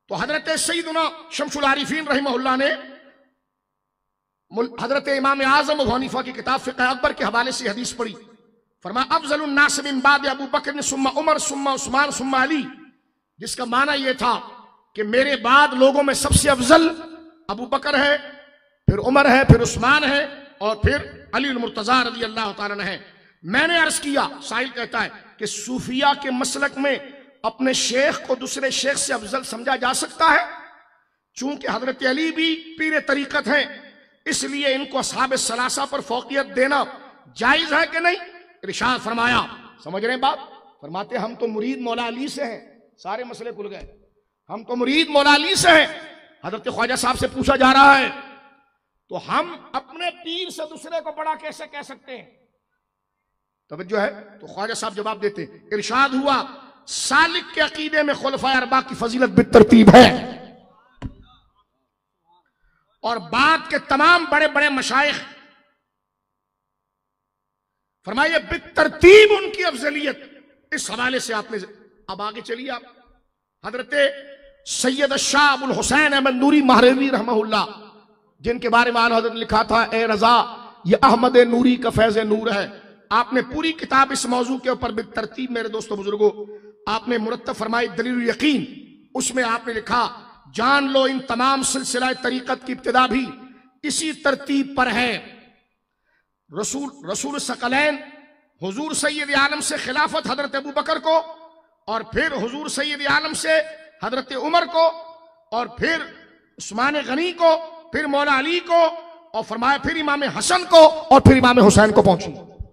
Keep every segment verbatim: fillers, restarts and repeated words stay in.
तो हजरत सैयदुना शमसुल आरिफीन रहमहुल्लाह ने हजरत इमाम आजम अबू हनीफा की किताब फिक़्ह अकबर के हवाले से हदीस पढ़ी। फरमाया अफज़लुन नास मिन बाद अबू बकर सुम्मा उमर सुम्मा उस्मान सुम्मा अली, जिसका माना यह था कि मेरे बाद लोगों में सबसे अफजल अबू बकर है, फिर उमर है, फिर उस्मान है और फिर अली मुर्तजा रज़ी अल्लाह तआला अन्हु है। मैंने अर्ज किया, साहिल कहता है कि सूफिया के मसलक में अपने शेख को दूसरे शेख से अफजल समझा जा सकता है? चूंकि हजरत अली भी पीर तरीकत हैं, इसलिए इनको असहाब सलासा पर फौकियत देना जायज है कि नहीं? इरशाद फरमाया, समझ रहे हैं बात? फरमाते हम तो मुरीद मौला अली से हैं। सारे मसले खुल गए। हम तो मुरीद मौला अली से हैं। हजरत ख्वाजा साहब से पूछा जा रहा है तो हम अपने पीर से दूसरे को बड़ा कैसे कह सकते हैं? तवज्जो है? तो ख्वाजा साहब जवाब देते, इरशाद हुआ सालिक के अकीदे में खुलफाए अरबा की फजीलत बितरतीब है और बाद के तमाम बड़े बड़े मशाइख फरमाइए बितरतीब उनकी अफजलियत। इस हवाले से आपने, अब आगे चलिए आप, हजरत सैयद शाह अबुल हुसैन अहमद नूरी महरवी रहमहुल्लाह, जिनके बारे में हजरत ने लिखा था ए रजा ये अहमद नूरी का फैज नूर है। आपने पूरी किताब इस मौजू के ऊपर बितरतीब मेरे दोस्तों बुजुर्गों आपने मुरत्तब फरमाई दलील यकीन, उसमें आपने लिखा जान लो इन तमाम सिलसिला तरीकत की इब्तिदा भी इसी तरतीब पर है। रसूल रसूल सकलैन हुजूर सैयद आलम से खिलाफत हजरत अबू बकर को, और फिर हुजूर सैयद आलम से हजरत उमर को, और फिर उस्मान गनी को, फिर मौला अली को, और फरमाया फिर इमाम हसन को, और फिर इमाम हुसैन को पहुंची।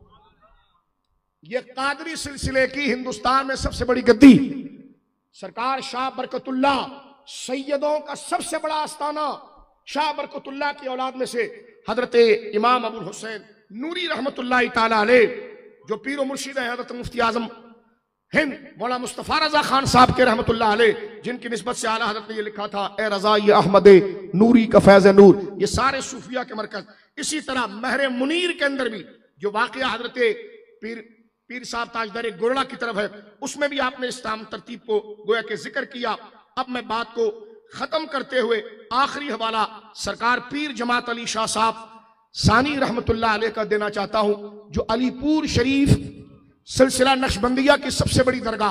ये कादरी सिलसिले की हिंदुस्तान में सबसे बड़ी गद्दी सरकार शाह बरकतुल्लाह, सैयदों का सबसे बड़ा आस्थाना शाह बरकतुल्लाह की औलाद में से हजरत इमाम अबुल हुसैन नूरी रहमतुल्लाह ताला अलैह, जो पीर मुर्शिद है हजरत मुफ्ती आजम हिंद मौला मुस्तफा रजा खान साहब के रहमतुल्लाह अलैह, जिनकी निस्बत से आला हजरत ने ये लिखा था ए रजा ये अहमद नूरी का फैज नूर। ये सारे सूफिया के मरकज। इसी तरह महर मुनीर के अंदर भी जो वाकया हजरत पीर पीर साहब ताजदार गुरड़ा की तरफ है, उसमें भी आपने इस्लाम तरतीब को गोया के जिक्र किया। अब मैं बात को खत्म करते हुए आखिरी हवाला सरकार पीर जमात अली शाह साहब सानी रहमतुल्लाह अलैह का देना चाहता हूं, जो अलीपुर शरीफ सिलसिला नक्शबंदिया की सबसे बड़ी दरगाह।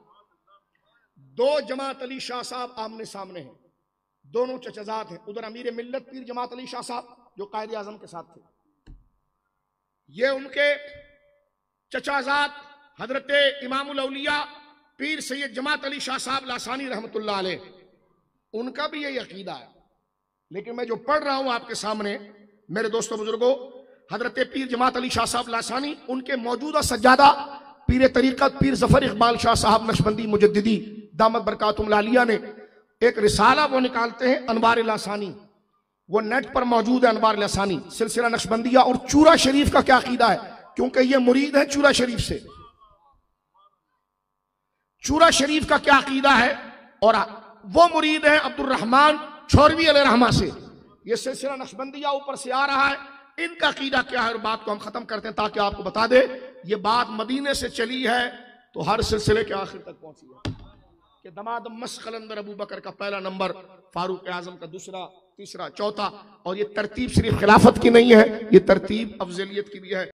दो जमात अली शाह साहब आमने सामने हैं, दोनों चचाजाद हैं। उधर अमीर मिल्लत पीर जमात अली शाह साहब जो कायदे आजम के साथ थे, ये उनके चचाजाद हजरत इमामुल औलिया पीर सैयद जमात अली शाह साहब लासानी रहमतुल्लाह अलैह, उनका भी यही अकीदा है। लेकिन मैं जो पढ़ रहा हूं आपके सामने मेरे दोस्तों बुजुर्गों, हजरत पीर जमात अली शाह साहब लासानी, उनके मौजूदा सज्जादा पीर तरीकत पीर जफर इकबाल शाह साहब नक्शबंदी मुजद्दिदी दामत बरकातुहुम लालिया ने एक रिसाला वो निकालते हैं अनवार लासानी, वो नेट पर मौजूद है। अनवार लासानी सिलसिला नक्शबंदिया और चूरा शरीफ का क्या अकीदा है, क्योंकि ये मुरीद है चूरा शरीफ से। चूरा शरीफ का क्या अकीदा है, और वो मुरीद है अब्दुल रहमान छोरवी अलैहि रहमा से। ये सिलसिला नक्शबंदिया ऊपर से आ रहा है, इनका अकीदा क्या है, और बात को हम खत्म करते हैं ताकि आपको बता दे ये बात मदीने से चली है तो हर सिलसिले के आखिर तक पहुंची है कि दमाद मस्कलंदर अबू बकर का पहला नंबर, फारूक आजम का दूसरा, तीसरा, चौथा। और ये तरतीब सिर्फ खिलाफत की नहीं है, ये तरतीब अफजलियत की भी है।